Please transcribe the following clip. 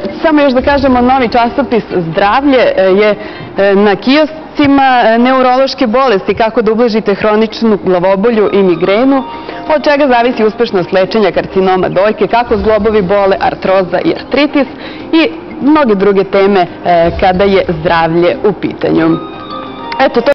Samo još da kažemo, novi časopis Zdravlje je na kioscima neurološke bolesti, kako da ublažite hroničnu glavobolju i migrenu, od čega zavisi uspešnost lečenja karcinoma dojke, kako zglobovi bole, artroza i artritis i mnoge druge teme kada je zdravlje u pitanju. Eto,